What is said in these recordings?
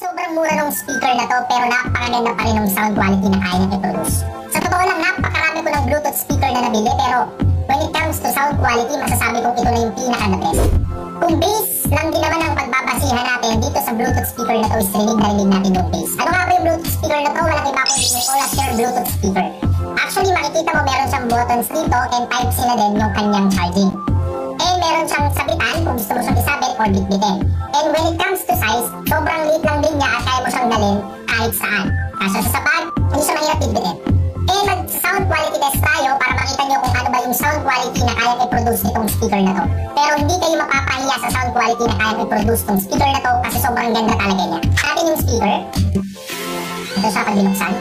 sobrang mura ng speaker na to pero napakaganda pa rin ng sound quality na kaya niyang i-produce. Sa totoo lang, napakarami ko ng Bluetooth speaker na nabili pero when it comes to sound quality, masasabi kong ito na yung pinaka-the best. Kung bass lang din naman ang pagbabasihan natin dito sa Bluetooth speaker na to is rinig na rinig natin yung bass. Ano nga ba yung Bluetooth speaker na to? Walang iba kundi yung Aurature Bluetooth speaker. Actually, makikita mo meron siyang buttons dito and type sila din yung kanyang charging. And meron siyang sabitan kung gusto mo siyang isabit or bitbitin. And when it comes to size, sobrang liit lang din niya at kaya mo siyang dalhin kahit saan. Kaso sa bag, hindi siya mahirap bitbitin. And mag-sound quality test tayo para makita nyo kung ano ba yung sound quality na kaya i-produce itong speaker na to. Pero hindi kayo mapapahiya sa sound quality na kaya i-produce itong speaker na to kasi sobrang ganda talaga niya. Atin yung speaker. Ito siya pag binuksan.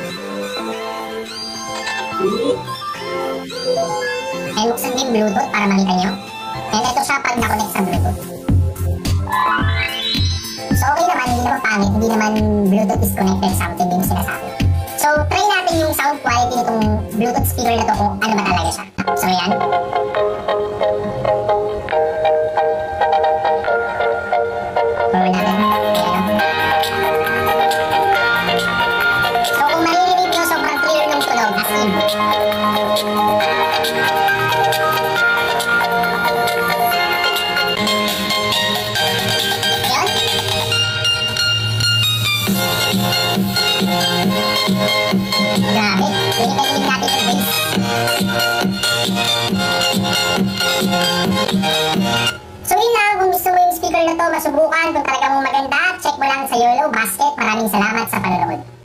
And buksan din Bluetooth para makita nyo. And ito siya pag na-connect sa Bluetooth. So okay naman, hindi naman pangit, hindi naman Bluetooth is connected something din sinasabi. So try natin yung sound quality nitong Bluetooth speaker na to kung ano ba talaga siya. So yan. Power natin. So kung maririnig nyo, sobrang clear ng tunog as in. Grabe, pinipiliin natin yung bass. So yun lang, kung gusto mo yung speaker na to masubukan, kung talaga mong maganda, check mo lang sa YOLO Basket. Maraming salamat sa panonood.